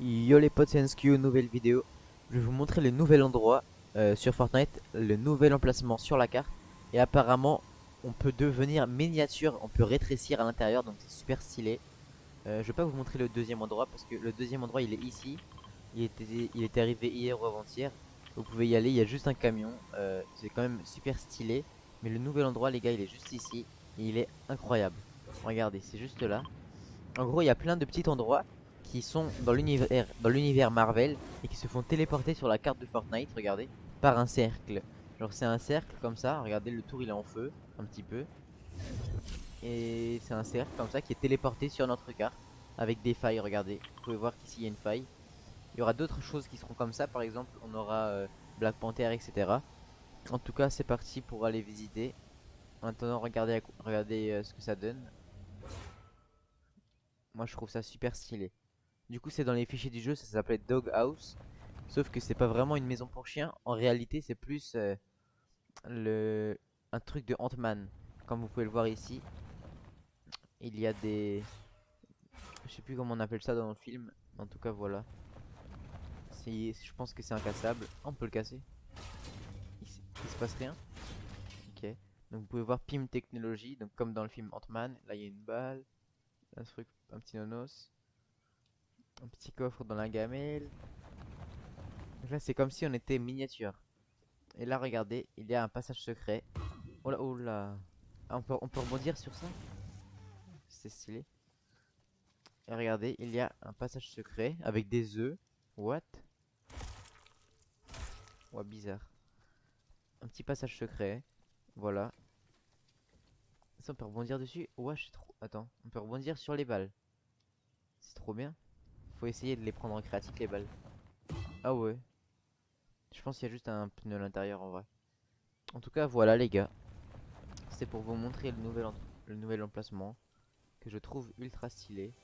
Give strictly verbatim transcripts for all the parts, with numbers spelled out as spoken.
Yo les potes, c'est N S Q, nouvelle vidéo. Je vais vous montrer le nouvel endroit euh, sur Fortnite, le nouvel emplacement sur la carte. Et apparemment, on peut devenir miniature, on peut rétrécir à l'intérieur, donc c'est super stylé. Euh, je vais pas vous montrer le deuxième endroit parce que le deuxième endroit il est ici. Il était, il était arrivé hier ou avant-hier. Vous pouvez y aller, il y a juste un camion. Euh, c'est quand même super stylé. Mais le nouvel endroit, les gars, il est juste ici. Et il est incroyable. Regardez, c'est juste là. En gros, il y a plein de petits endroits qui sont dans l'univers dans l'univers Marvel et qui se font téléporter sur la carte de Fortnite, regardez, par un cercle. Genre c'est un cercle comme ça, regardez le tour il est en feu un petit peu et c'est un cercle comme ça qui est téléporté sur notre carte avec des failles, regardez. Vous pouvez voir qu'ici il y a une faille. Il y aura d'autres choses qui seront comme ça, par exemple, on aura euh, Black Panther et cetera. En tout cas, c'est parti pour aller visiter. Maintenant, regardez, regardez euh, ce que ça donne. Moi, je trouve ça super stylé. Du coup, c'est dans les fichiers du jeu, ça s'appelait Dog House. Sauf que c'est pas vraiment une maison pour chien. En réalité, c'est plus euh, le un truc de Ant-Man. Comme vous pouvez le voir ici, il y a des, je sais plus comment on appelle ça dans le film. En tout cas, voilà. Si, je pense que c'est incassable. Ah, on peut le casser. Il, s- il se passe rien. Ok. Donc vous pouvez voir P I M Technology. Donc comme dans le film Ant-Man, là il y a une balle, un truc, un petit nonos, un petit coffre dans la gamelle. Donc là, c'est comme si on était miniature. Et là, regardez, il y a un passage secret. Oh là, oh là. Ah, on peut, on peut rebondir sur ça? C'est stylé. Et regardez, il y a un passage secret avec des œufs. What? Ouais, bizarre. Un petit passage secret. Voilà. Ça, on peut rebondir dessus. Ouais, c'est trop. Attends, on peut rebondir sur les balles. C'est trop bien. Faut essayer de les prendre en créatique, les balles. Ah ouais. Je pense qu'il y a juste un pneu à l'intérieur en vrai. En tout cas, voilà, les gars. C'était pour vous montrer le nouvel, en- le nouvel emplacement que je trouve ultra stylé.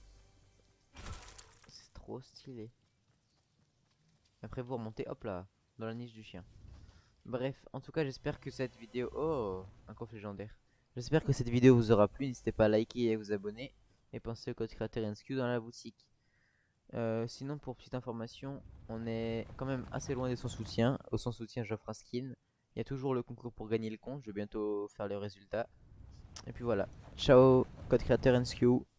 C'est trop stylé. Après, vous remontez, hop là, dans la niche du chien. Bref, en tout cas, j'espère que cette vidéo... Oh, un coffre légendaire. J'espère que cette vidéo vous aura plu. N'hésitez pas à liker et à vous abonner. Et pensez au code créateur N S Q dans la boutique. Euh, sinon, pour petite information, on est quand même assez loin de son soutien. Au son soutien, j'offre un skin. Il y a toujours le concours pour gagner le compte. Je vais bientôt faire le résultat. Et puis voilà. Ciao, code créateur N S Q.